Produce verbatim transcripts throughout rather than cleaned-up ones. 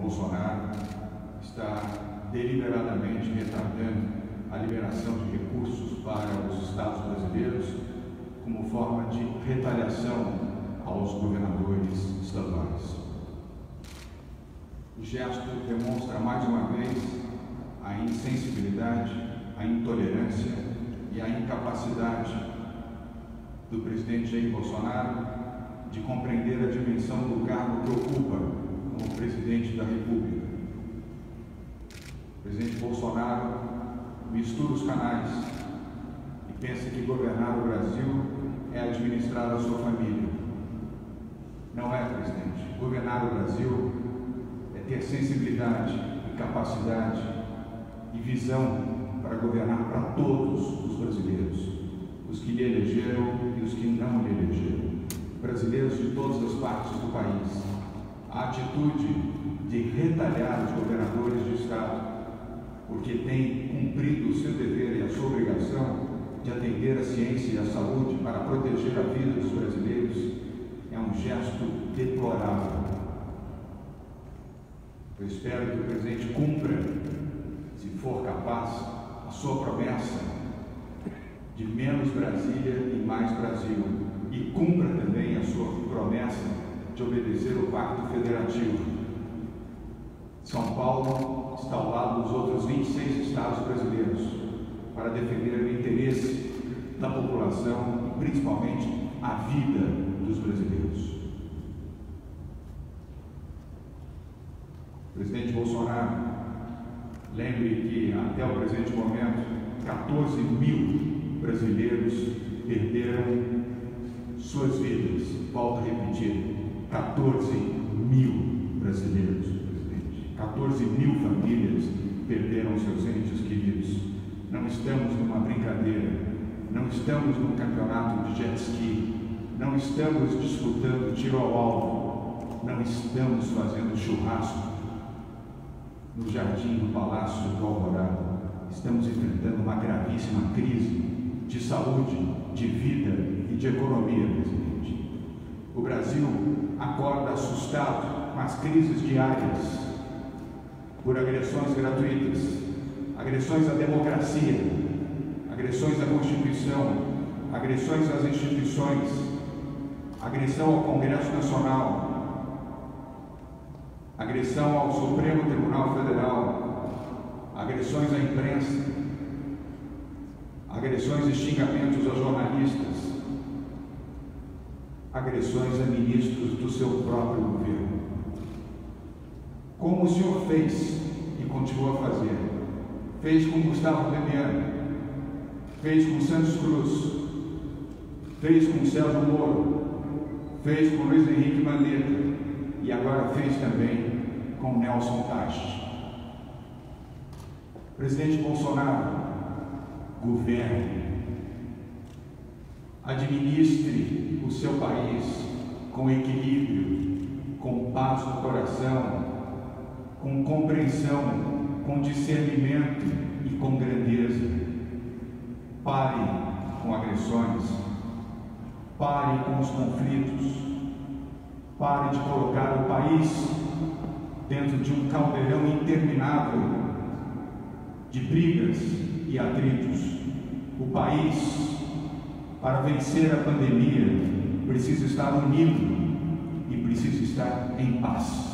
Bolsonaro está deliberadamente retardando a liberação de recursos para os estados brasileiros como forma de retaliação aos governadores estaduais. O gesto demonstra mais uma vez a insensibilidade, a intolerância e a incapacidade do presidente Jair Bolsonaro de compreender a dimensão do cargo que ocupa como presidente da República. O presidente Bolsonaro mistura os canais e pensa que governar o Brasil é administrar a sua família. Não é, presidente. Governar o Brasil é ter sensibilidade e capacidade e visão para governar para todos os brasileiros, os que lhe elegeram e os que não lhe elegeram, brasileiros de todas as partes do país. A atitude de retalhar os governadores de Estado, porque têm cumprido o seu dever e a sua obrigação de atender a ciência e a saúde para proteger a vida dos brasileiros, é um gesto deplorável. Eu espero que o presidente cumpra, se for capaz, a sua promessa de menos Brasília e mais Brasil, e cumpra também a sua promessa de obedecer o Pacto Federativo. São Paulo está ao lado dos outros vinte e seis estados brasileiros para defender o interesse da população e principalmente a vida dos brasileiros. Presidente Bolsonaro, lembre que até o presente momento quatorze mil brasileiros perderam suas vidas. Volto a repetir, quatorze mil brasileiros, presidente. quatorze mil famílias perderam seus entes queridos. Não estamos numa brincadeira, não estamos num campeonato de jet ski, não estamos disputando tiro ao alvo, não estamos fazendo churrasco no jardim do Palácio do Alvorada. Estamos enfrentando uma gravíssima crise de saúde, de vida e de economia, presidente. O Brasil acorda assustado com as crises diárias por agressões gratuitas, agressões à democracia, agressões à Constituição, agressões às instituições, agressão ao Congresso Nacional, agressão ao Supremo Tribunal Federal, agressões à imprensa, agressões e xingamentos a jornalistas, agressões a ministros do seu próprio governo. Como o senhor fez e continua a fazer, fez com Gustavo Damiano, fez com Santos Cruz, fez com Sérgio Moro, fez com Luiz Henrique Mandetta e agora fez também com Nelson Teich. Presidente Bolsonaro, governe, administre o seu país com equilíbrio, com paz no coração, com compreensão, com discernimento e com grandeza. Pare com agressões, pare com os conflitos, pare de colocar o país dentro de um caldeirão interminável de brigas e atritos. O país, para vencer a pandemia, precisa estar unido e precisa estar em paz.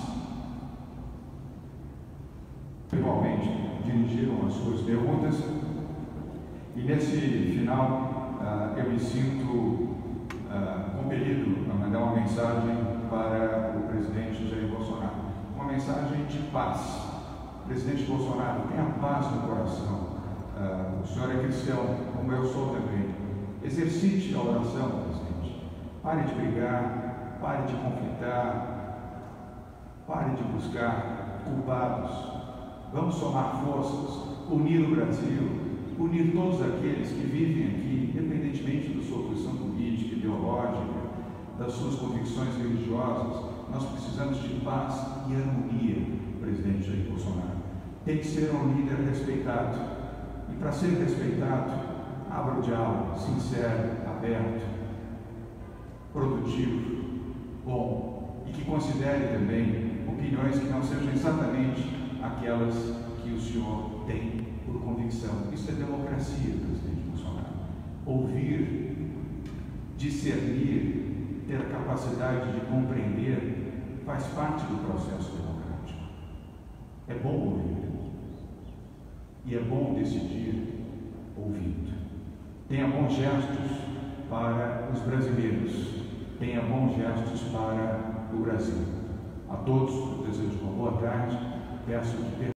Igualmente, dirigiram as suas perguntas e nesse final uh, eu me sinto uh, compelido a mandar uma mensagem para o presidente Jair Bolsonaro, uma mensagem de paz. Presidente Bolsonaro, tenha paz no coração. Uh, o senhor é cristão, como eu sou também. Exercite a oração, presidente. Pare de brigar, pare de conflitar, pare de buscar culpados. Vamos somar forças, unir o Brasil, unir todos aqueles que vivem aqui, independentemente da sua posição política, ideológica, das suas convicções religiosas. Nós precisamos de paz e harmonia, presidente Jair Bolsonaro. Tem que ser um líder respeitado. E para ser respeitado, abra o diálogo, sincero, aberto, produtivo, bom, e que considere também opiniões que não sejam exatamente aquelas que o senhor tem por convicção. Isso é democracia, presidente Bolsonaro. Ouvir, discernir, ter a capacidade de compreender faz parte do processo democrático. É bom ouvir. E é bom decidir ouvindo. Tenha bons gestos para os brasileiros. Tenha bons gestos para o Brasil. A todos, eu desejo uma boa tarde. Peço que